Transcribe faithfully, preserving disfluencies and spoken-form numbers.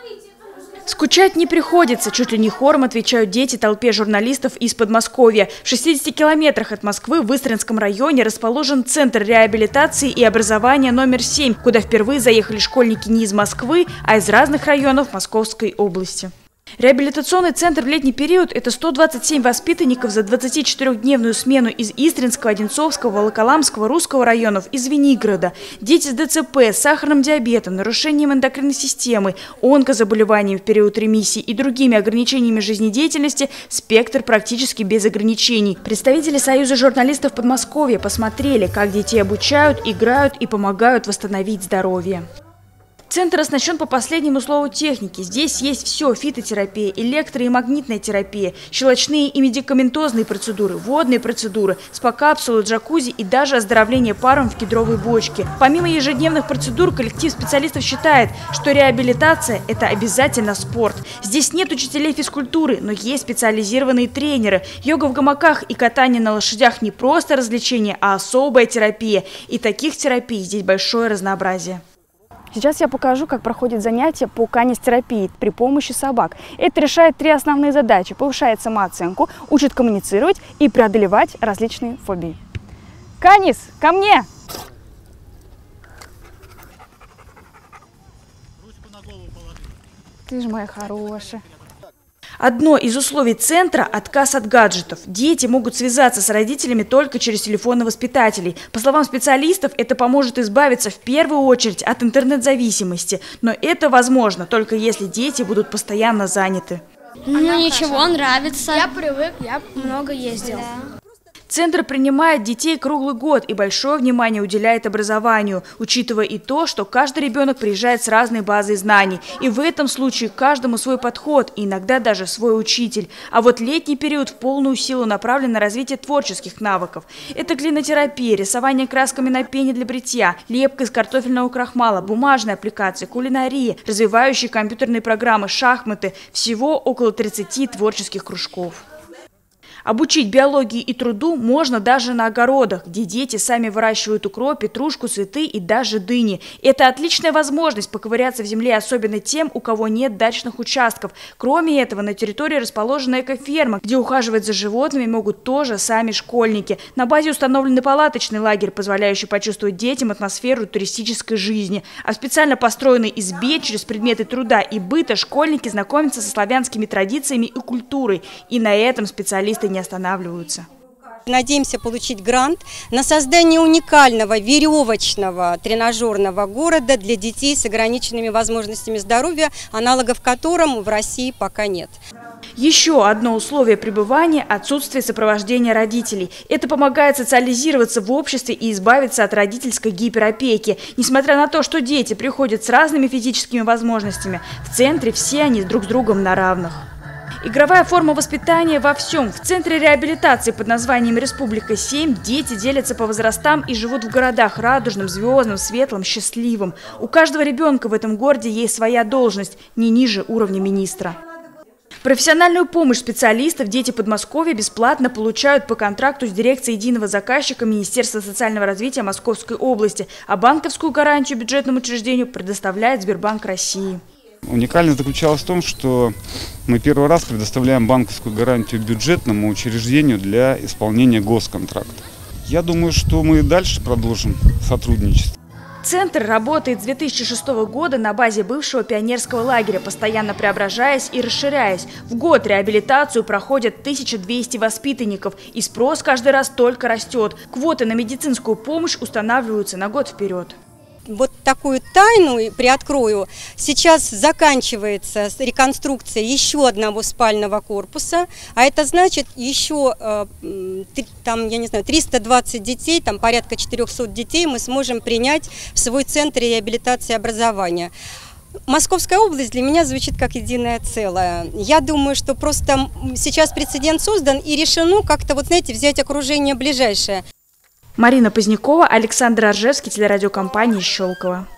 Скучать не приходится, чуть ли не хором отвечают дети толпе журналистов из Подмосковья. В шестидесяти километрах от Москвы в Истринском районе расположен Центр реабилитации и образования номер семь, куда впервые заехали школьники не из Москвы, а из разных районов Московской области. Реабилитационный центр в летний период – это сто двадцать семь воспитанников за двадцатичетырёхдневную смену из Истринского, Одинцовского, Волоколамского, Русского районов и Звенигорода. Дети с ДЦП, с сахарным диабетом, нарушением эндокринной системы, онкозаболеваниями в период ремиссии и другими ограничениями жизнедеятельности – спектр практически без ограничений. Представители Союза журналистов Подмосковья посмотрели, как детей обучают, играют и помогают восстановить здоровье. Центр оснащен по последнему слову техники. Здесь есть все – фитотерапия, электро- и магнитная терапия, щелочные и медикаментозные процедуры, водные процедуры, спа-капсулы, джакузи и даже оздоровление паром в кедровой бочке. Помимо ежедневных процедур, коллектив специалистов считает, что реабилитация – это обязательно спорт. Здесь нет учителей физкультуры, но есть специализированные тренеры. Йога в гамаках и катание на лошадях не просто развлечение, а особая терапия. И таких терапий здесь большое разнообразие. Сейчас я покажу, как проходит занятие по канистерапии при помощи собак. Это решает три основные задачи. Повышает самооценку, учит коммуницировать и преодолевать различные фобии. Канис, ко мне! Ручку на голову положи. Ты же моя хорошая. Одно из условий центра – отказ от гаджетов. Дети могут связаться с родителями только через телефоны воспитателей. По словам специалистов, это поможет избавиться в первую очередь от интернет-зависимости. Но это возможно только если дети будут постоянно заняты. Ну Она ничего, хорошо. Нравится. Я привык, я много ездил. Да. Центр принимает детей круглый год и большое внимание уделяет образованию, учитывая и то, что каждый ребенок приезжает с разной базой знаний. И в этом случае каждому свой подход, и иногда даже свой учитель. А вот летний период в полную силу направлен на развитие творческих навыков. Это глинотерапия, рисование красками на пене для бритья, лепка из картофельного крахмала, бумажные аппликации, кулинария, развивающие компьютерные программы, шахматы. Всего около тридцати творческих кружков. Обучить биологии и труду можно даже на огородах, где дети сами выращивают укроп, петрушку, цветы и даже дыни. Это отличная возможность поковыряться в земле, особенно тем, у кого нет дачных участков. Кроме этого, на территории расположена экоферма, где ухаживать за животными могут тоже сами школьники. На базе установлен палаточный лагерь, позволяющий почувствовать детям атмосферу туристической жизни. А в специально построенной избе через предметы труда и быта школьники знакомятся со славянскими традициями и культурой. И на этом специалисты не останавливаются. Надеемся получить грант на создание уникального веревочного тренажерного города для детей с ограниченными возможностями здоровья, аналогов которому в России пока нет. Еще одно условие пребывания – отсутствие сопровождения родителей. Это помогает социализироваться в обществе и избавиться от родительской гиперопеки. Несмотря на то, что дети приходят с разными физическими возможностями, в центре все они друг с другом на равных. Игровая форма воспитания во всем. В центре реабилитации под названием «Республика семь» дети делятся по возрастам и живут в городах радужным, звездным, светлым, счастливым. У каждого ребенка в этом городе есть своя должность, не ниже уровня министра. Профессиональную помощь специалистов дети Подмосковья бесплатно получают по контракту с дирекцией единого заказчика Министерства социального развития Московской области, а банковскую гарантию бюджетному учреждению предоставляет Сбербанк России. Уникальность заключалась в том, что мы первый раз предоставляем банковскую гарантию бюджетному учреждению для исполнения госконтракта. Я думаю, что мы и дальше продолжим сотрудничество. Центр работает с две тысячи шестого года на базе бывшего пионерского лагеря, постоянно преображаясь и расширяясь. В год реабилитацию проходят тысяча двести воспитанников, и спрос каждый раз только растет. Квоты на медицинскую помощь устанавливаются на год вперед. Вот такую тайну приоткрою. Сейчас заканчивается реконструкция еще одного спального корпуса, а это значит еще там, я не знаю, триста двадцать детей, там порядка четырёхсот детей мы сможем принять в свой центр реабилитации и образования. Московская область для меня звучит как единое целое. Я думаю, что просто сейчас прецедент создан и решено как-то, вот знаете, взять окружение ближайшее. Марина Позднякова, Александр Оржевский, телерадиокомпания «Щелково».